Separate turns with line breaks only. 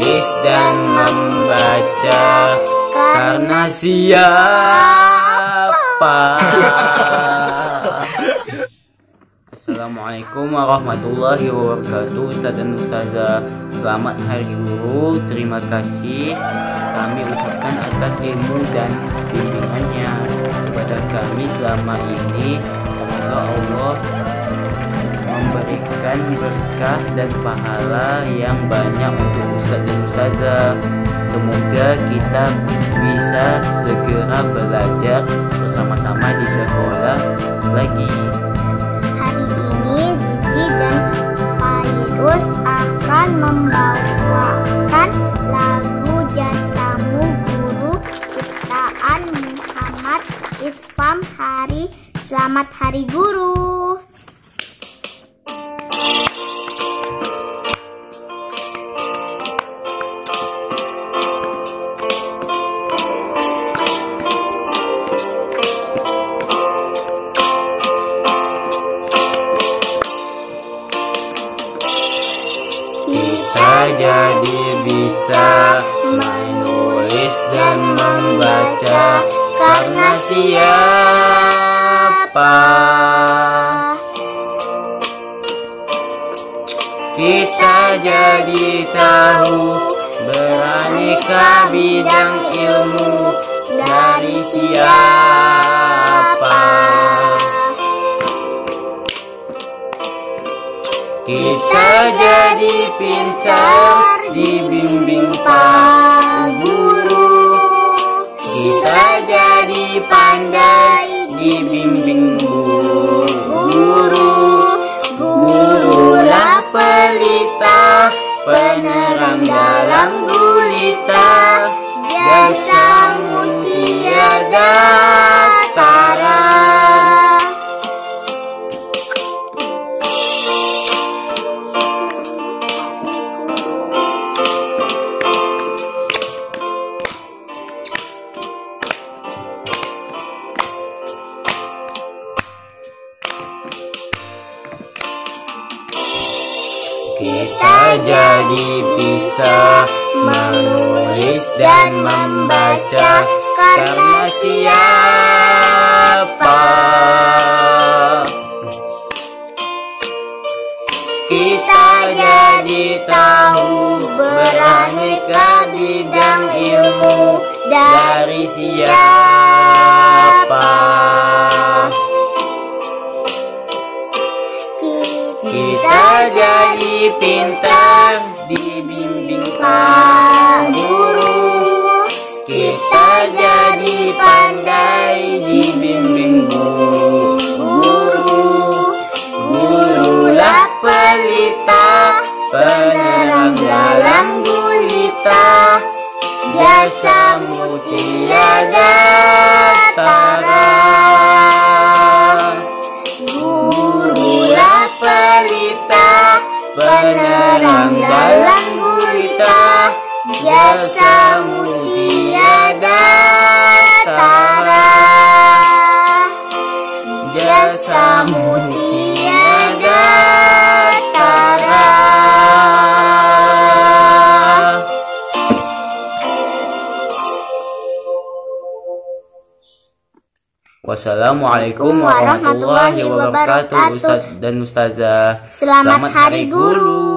menulis dan membaca. Karena siapa? Assalamualaikum warahmatullahi wabarakatuh. Ustaz dan Ustazah, selamat Hari Guru. Terima kasih kami ucapkan atas ilmu dan bimbingannya kepada kami selama ini. Semoga Allah memberikan berkah dan pahala yang banyak untuk Ustaz dan Ustazah. Semoga kita bisa segera belajar bersama-sama di sekolah lagi.
Hari ini Zizi dan Fairuz akan membawakan lagu Jasamu Guru ciptaan Muhammad Isfam Hari. Selamat Hari Guru.
Kita jadi bisa menulis dan membaca karena siapa? Kita jadi tahu beraneka bidang ilmu dari siapa? Kita jadi pintar dibimbing Pak Guru. Kita jadi pandai dibimbing guru. Gurulah pelita, penerang dalam gulita. Jasamu tiada tara. Kita jadi bisa menulis dan membaca karena siapa? Kita jadi tahu beraneka bidang ilmu dari siapa? Kita jadi pintar dibimbing Pak Guru. Kita jadi pandai dibimbing guru. Gurulah pelita, penerang dalam gulita. Jasamu tiada tara. Pelita, penerang dalam gulita. Jasamu tiada tara. Jasamu tiada tara. Wassalamualaikum warahmatullahi wabarakatuh. Ustaz dan Ustazah,
Selamat Hari Guru.